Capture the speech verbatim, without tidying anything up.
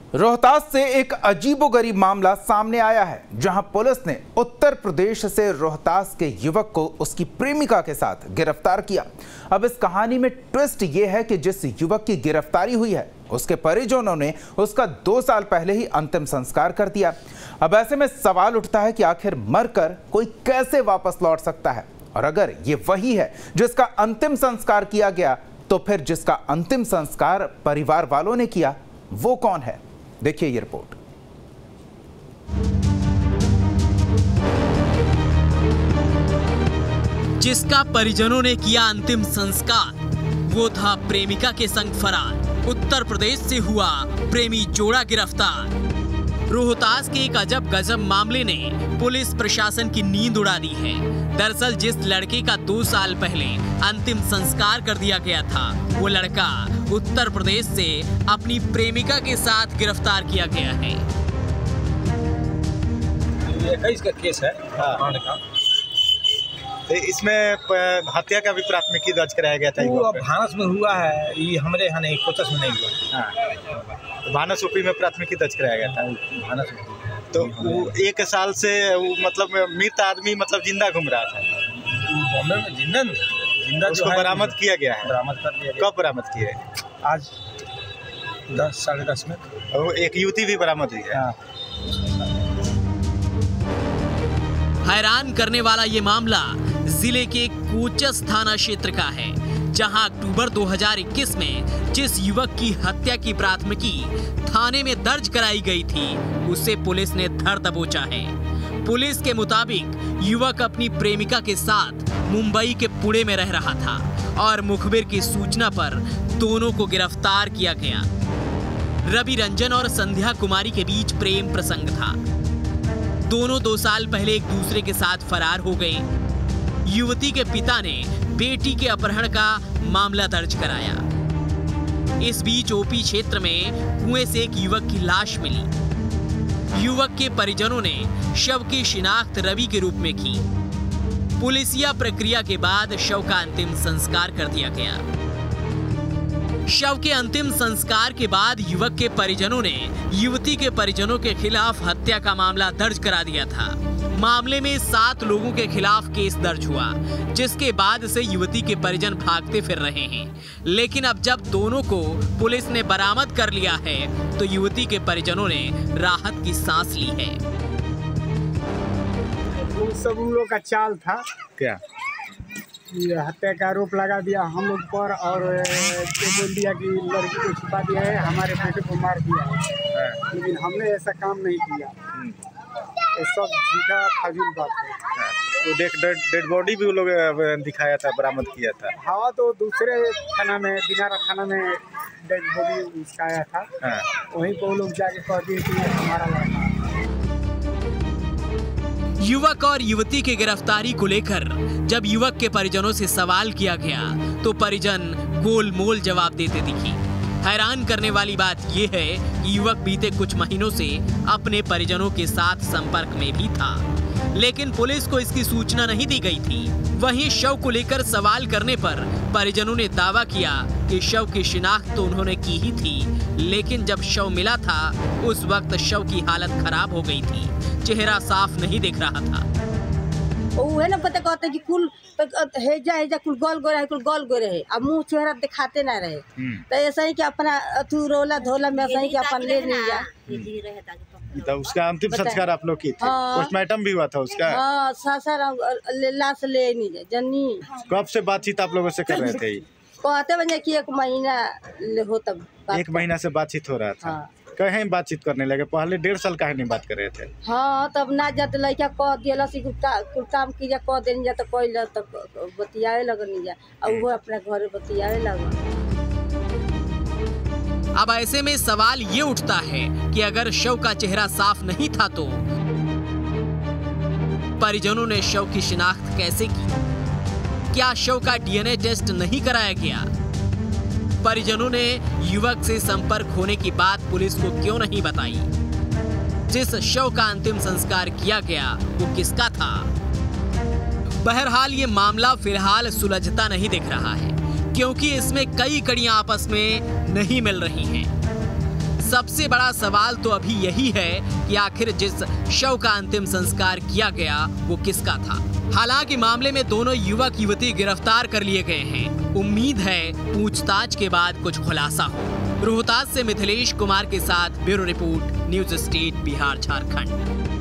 रोहतास से एक अजीबोगरीब मामला सामने आया है, जहां पुलिस ने उत्तर प्रदेश से रोहतास के युवक को उसकी प्रेमिका के साथ गिरफ्तार किया। अब इस कहानी में ट्विस्ट यह है कि जिस युवक की गिरफ्तारी हुई है उसके परिजनों ने उसका दो साल पहले ही अंतिम संस्कार कर दिया। अब ऐसे में सवाल उठता है कि आखिर मरकर कोई कैसे वापस लौट सकता है, और अगर ये वही है जिसका अंतिम संस्कार किया गया, तो फिर जिसका अंतिम संस्कार परिवार वालों ने किया वो कौन है? देखिए ये रिपोर्ट। जिसका परिजनों ने किया अंतिम संस्कार, वो था प्रेमिका के संग फरार। उत्तर प्रदेश से हुआ प्रेमी जोड़ा गिरफ्तार। रोहतास के एक अजब गजब मामले ने पुलिस प्रशासन की नींद उड़ा दी है। दरअसल जिस लड़के का दो साल पहले अंतिम संस्कार कर दिया गया था, वो लड़का उत्तर प्रदेश से अपनी प्रेमिका के साथ गिरफ्तार किया गया है। ये इसका केस है हाँ। का तो इसमें हत्या का भी प्राथमिकी दर्ज कराया गया था। वो भानस में हुआ है, ये हमारे यहाँ नहीं, कोचस में नहीं हुआ। हाँ। तो भानस ऊपी में प्राथमिकी दर्ज कराया गया था। भानस तो वो एक साल से वो मतलब मृत आदमी मतलब जिंदा घूम रहा था। बॉम्बे में जिंदा जिंदा उसको बरामद किया गया है। बरामद कर दिया। कब बरामद किए? आज दस साढ़े दस में। और एक युवती भी बरामद हुई है। हैरान करने वाला ये मामला जिले के कोचस थाना क्षेत्र का है, जहां अक्टूबर दो हज़ार इक्कीस में जिस युवक की हत्या की प्राथमिकी थाने में दर्ज कराई गई थी, उसे पुलिस ने धर दबोचा है। पुलिस के मुताबिक युवक अपनी प्रेमिका के साथ मुंबई के पुणे में रह रहा था और मुखबिर की सूचना पर दोनों को गिरफ्तार किया गया। रवि रंजन और संध्या कुमारी के बीच प्रेम प्रसंग था। दोनों दो साल पहले एक दूसरे के साथ फरार हो गए। युवती के पिता ने बेटी के अपहरण का मामला दर्ज कराया। इस बीच ओपी क्षेत्र में कुएं से एक युवक की लाश मिली। युवक के परिजनों ने शव की शिनाख्त रवि के रूप में की। पुलिसिया प्रक्रिया के बाद शव का अंतिम संस्कार कर दिया गया। शव के अंतिम संस्कार के बाद युवक के परिजनों ने युवती के परिजनों के खिलाफ हत्या का मामला दर्ज करा दिया था। मामले में सात लोगों के खिलाफ केस दर्ज हुआ, जिसके बाद से युवती के परिजन भागते फिर रहे हैं। लेकिन अब जब दोनों को पुलिस ने बरामद कर लिया है, तो युवती के परिजनों ने राहत की सांस ली है। वो सब उन लोग का चाल था। क्या? ये हत्या का आरोप लगा दिया हम लोग पर, और ये बोल दिया कि लड़की को छुपा दिया है, हमारे बेटे को मार दिया है। लेकिन हमने ऐसा काम नहीं किया। ये सब झूठा फजील बात है। तो डेड डेड बॉडी भी वो लोग दिखाया था, बरामद किया था। हाँ, तो दूसरे थाना में, दिनारा थाना में डेड बॉडी उसका आया था। हाँ। वहीं पर वो लोग जाके कह दिए कि हमारा लड़का। युवक और युवती की गिरफ्तारी को लेकर जब युवक के परिजनों से सवाल किया गया, तो परिजन गोलमोल जवाब देते दिखी। हैरान करने वाली बात यह है कि युवक बीते कुछ महीनों से अपने परिजनों के साथ संपर्क में भी था, लेकिन पुलिस को इसकी सूचना नहीं दी गई थी। वहीं शव को लेकर सवाल करने पर परिजनों ने दावा किया कि शव की शिनाख्त तो उन्होंने की ही थी, लेकिन जब शव मिला था उस वक्त शव की हालत खराब हो गई थी, चेहरा साफ नहीं दिख रहा था। वो है ना, पता कहते कि कुल हेजा हेजा कुल गोल गोरे है, कुल गोल गोरे है, अब मुंह चेहरा दिखाते ना रहे। तो ऐसा ही कि अपना अथु रोला धोला में ऐसा ही कि अपन ले नहीं जा। तो उसका अंतिम संस्कार आप लोग की थी? पोस्टमार्टम भी हुआ था उसका? हाँ, सासर लाश ले नहीं जा जन्नी। कब से बातचीत आप लोगों से कर रहे थे? कहते बने कि एक महीना हो तब। एक महीना से बातचीत हो रहा था। हाँ। कहीं बातचीत करने लगे? पहले डेढ़ साल काहे नहीं बात कर रहे थे? हाँ, तब ना जाते लड़का कह दिया कुल काम की जा, कह देने जा तो कोई तब बतियाए लगन जा, और वो अपने घर बतियाए लगा। अब ऐसे में सवाल ये उठता है कि अगर शव का चेहरा साफ नहीं था तो परिजनों ने शव की शिनाख्त कैसे की? क्या शव का डीएनए टेस्ट नहीं कराया गया? परिजनों ने युवक से संपर्क होने की बात पुलिस को क्यों नहीं बताई? जिस शव का अंतिम संस्कार किया गया वो किसका था? बहरहाल ये मामला फिलहाल सुलझता नहीं दिख रहा है, क्योंकि इसमें कई कड़ियां आपस में नहीं मिल रही हैं। सबसे बड़ा सवाल तो अभी यही है कि आखिर जिस शव का अंतिम संस्कार किया गया वो किसका था। हालांकि मामले में दोनों युवक युवती गिरफ्तार कर लिए गए हैं। उम्मीद है पूछताछ के बाद कुछ खुलासा हो। रोहतास से मिथिलेश कुमार के साथ bureau report, news state Bihar Jharkhand.